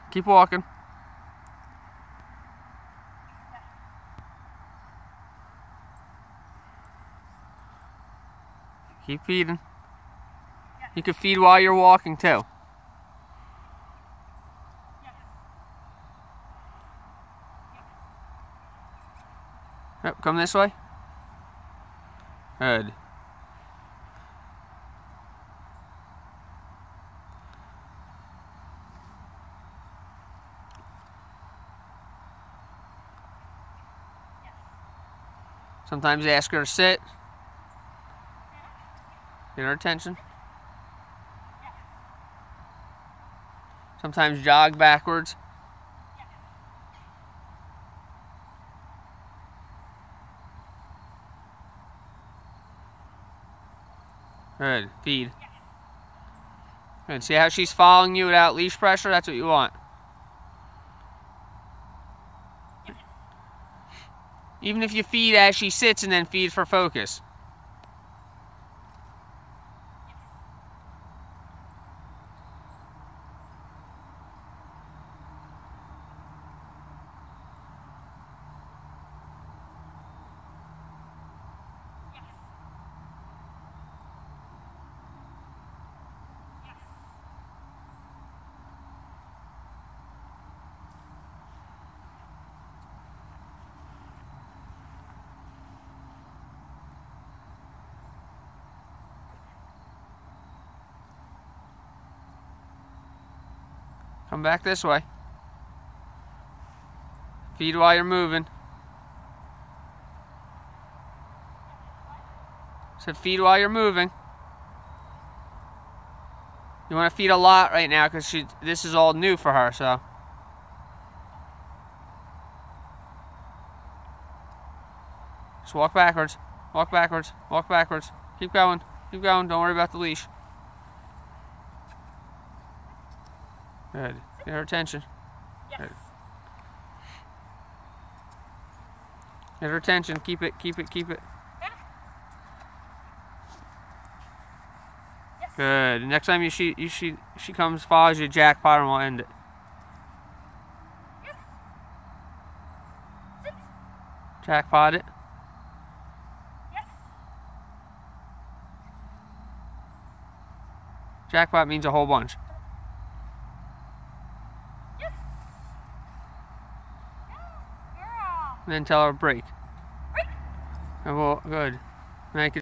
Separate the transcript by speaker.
Speaker 1: Keep walking. Keep feeding. You can feed while you're walking too. Yep, come this way. Good. Sometimes ask her to sit. Get her attention. Sometimes jog backwards. Good. Feed. Good. See how she's following you without leash pressure? That's what you want. Even if you feed as she sits and then feed for focus. Come back this way. Feed while you're moving. Said feed while you're moving. You want to feed a lot right now because this is all new for her, so. Just walk backwards. Walk backwards. Walk backwards. Keep going. Keep going. Don't worry about the leash. Good. Get her attention.
Speaker 2: Yes.
Speaker 1: Good. Get her attention. Keep it. Keep it. Keep it.
Speaker 2: Yes.
Speaker 1: Good. Next time she comes, follows you, jackpot, and we'll end it.
Speaker 2: Yes. Sit.
Speaker 1: Jackpot it.
Speaker 2: Yes.
Speaker 1: Jackpot means a whole bunch.
Speaker 2: Yes. Girl.
Speaker 1: And then tell her break.
Speaker 2: Break.
Speaker 1: And we'll, good. Make it.